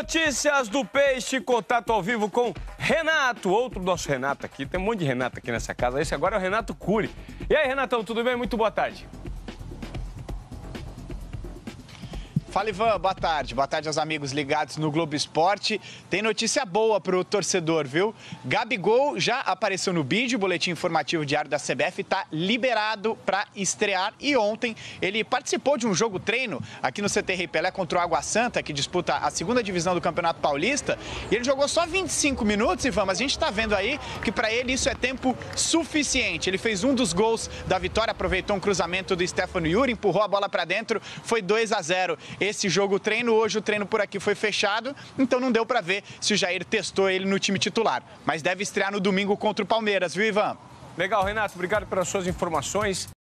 Notícias do Peixe, contato ao vivo com Renato, outro nosso Renato aqui. Tem um monte de Renato aqui nessa casa. Esse agora é o Renato Cury. E aí, Renatão, tudo bem? Muito boa tarde. Fala, Ivan, boa tarde. Boa tarde aos amigos ligados no Globo Esporte. Tem notícia boa pro torcedor, viu? Gabigol já apareceu no vídeo, o boletim informativo diário da CBF está liberado para estrear. E ontem ele participou de um jogo treino aqui no CT Rei Pelé contra o Água Santa, que disputa a segunda divisão do Campeonato Paulista. E ele jogou só 25 minutos, Ivan, mas a gente está vendo aí que para ele isso é tempo suficiente. Ele fez um dos gols da vitória, aproveitou um cruzamento do Stefano Yuri, empurrou a bola para dentro, foi 2-0. Esse jogo treino, hoje o treino por aqui foi fechado, então não deu para ver se o Jair testou ele no time titular. Mas deve estrear no domingo contra o Palmeiras, viu, Ivan? Legal, Renato, obrigado pelas suas informações.